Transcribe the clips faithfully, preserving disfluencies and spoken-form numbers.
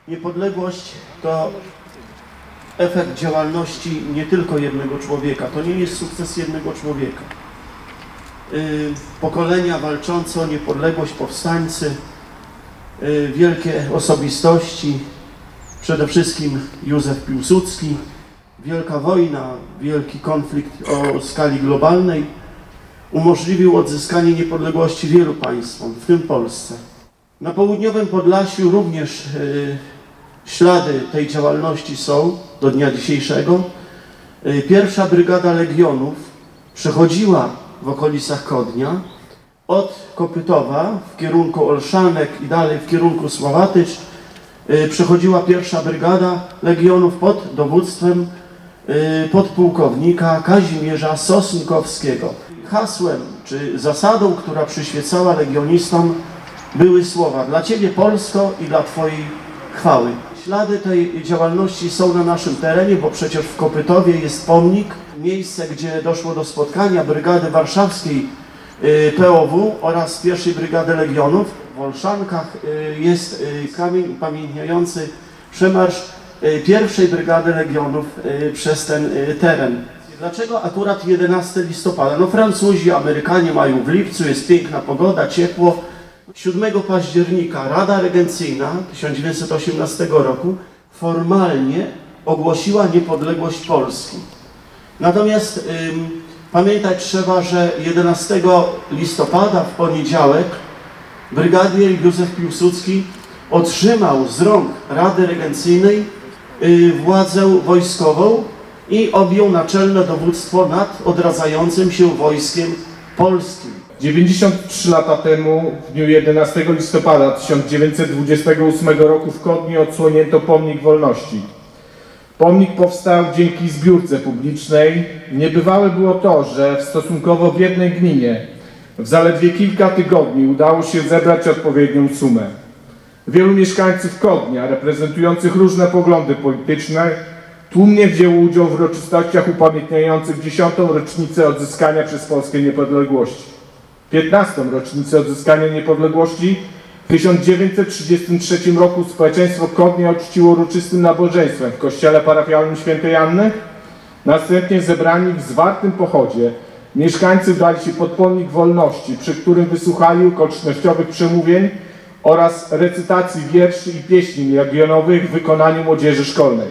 Niepodległość to efekt działalności nie tylko jednego człowieka. To nie jest sukces jednego człowieka. Yy, pokolenia walczące o niepodległość, powstańcy, yy, wielkie osobistości, przede wszystkim Józef Piłsudski, wielka wojna, wielki konflikt o skali globalnej umożliwił odzyskanie niepodległości wielu państwom, w tym Polsce. Na południowym Podlasiu również yy, ślady tej działalności są do dnia dzisiejszego. Yy, pierwsza Brygada Legionów przechodziła w okolicach Kodnia od Kopytowa w kierunku Olszanek i dalej w kierunku Słowatycz. Yy, przechodziła pierwsza Brygada Legionów pod dowództwem yy, podpułkownika Kazimierza Sosnkowskiego. Hasłem czy zasadą, która przyświecała legionistom, były słowa: dla Ciebie Polsko i dla Twojej chwały. Ślady tej działalności są na naszym terenie, bo przecież w Kopytowie jest pomnik, miejsce, gdzie doszło do spotkania Brygady Warszawskiej P O W oraz pierwszej Brygady Legionów. W Olszankach jest kamień upamiętniający przemarsz pierwszej Brygady Legionów przez ten teren. Dlaczego akurat jedenastego listopada? No Francuzi, Amerykanie mają w lipcu, jest piękna pogoda, ciepło. siódmego października Rada Regencyjna tysiąc dziewięćset osiemnastego roku formalnie ogłosiła niepodległość Polski. Natomiast ym, pamiętać trzeba, że jedenastego listopada w poniedziałek brygadier Józef Piłsudski otrzymał z rąk Rady Regencyjnej y, władzę wojskową i objął naczelne dowództwo nad odradzającym się wojskiem polskim. dziewięćdziesiąt trzy lata temu, w dniu jedenastego listopada tysiąc dziewięćset dwudziestego ósmego roku w Kodniu odsłonięto pomnik wolności. Pomnik powstał dzięki zbiórce publicznej. Niebywałe było to, że w stosunkowo biednej gminie w zaledwie kilka tygodni udało się zebrać odpowiednią sumę. Wielu mieszkańców Kodnia, reprezentujących różne poglądy polityczne, tłumnie wzięło udział w uroczystościach upamiętniających dziesiątą rocznicę odzyskania przez Polskę niepodległości. piętnastą rocznicę odzyskania niepodległości w tysiąc dziewięćset trzydziestym trzecim roku społeczeństwo Kodnia uczciło uroczystym nabożeństwem w kościele parafialnym Świętej Anny. Następnie zebrani w zwartym pochodzie mieszkańcy wdali się pod pomnik wolności, przy którym wysłuchali okolicznościowych przemówień oraz recytacji wierszy i pieśni legionowych w wykonaniu młodzieży szkolnej.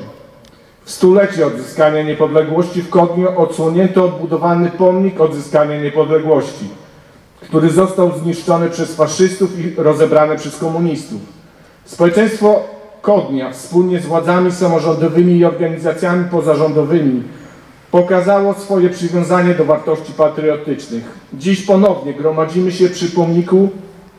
W stulecie odzyskania niepodległości w Kodniu odsłonięto odbudowany pomnik odzyskania niepodległości, który został zniszczony przez faszystów i rozebrany przez komunistów. Społeczeństwo Kodnia wspólnie z władzami samorządowymi i organizacjami pozarządowymi pokazało swoje przywiązanie do wartości patriotycznych. Dziś ponownie gromadzimy się przy pomniku,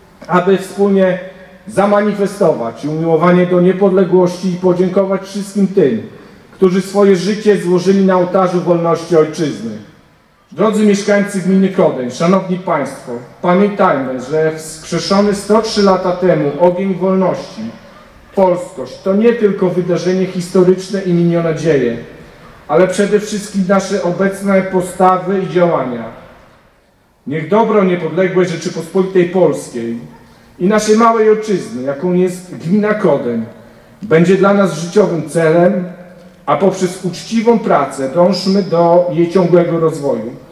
aby wspólnie zamanifestować umiłowanie do niepodległości i podziękować wszystkim tym, którzy swoje życie złożyli na ołtarzu wolności ojczyzny. Drodzy mieszkańcy gminy Kodeń, szanowni państwo, pamiętajmy, że wskrzeszony sto trzy lata temu ogień wolności, polskość to nie tylko wydarzenie historyczne i minione dzieje, ale przede wszystkim nasze obecne postawy i działania. Niech dobro niepodległej Rzeczypospolitej Polskiej i naszej małej ojczyzny, jaką jest gmina Kodeń, będzie dla nas życiowym celem, a poprzez uczciwą pracę dążmy do jej ciągłego rozwoju.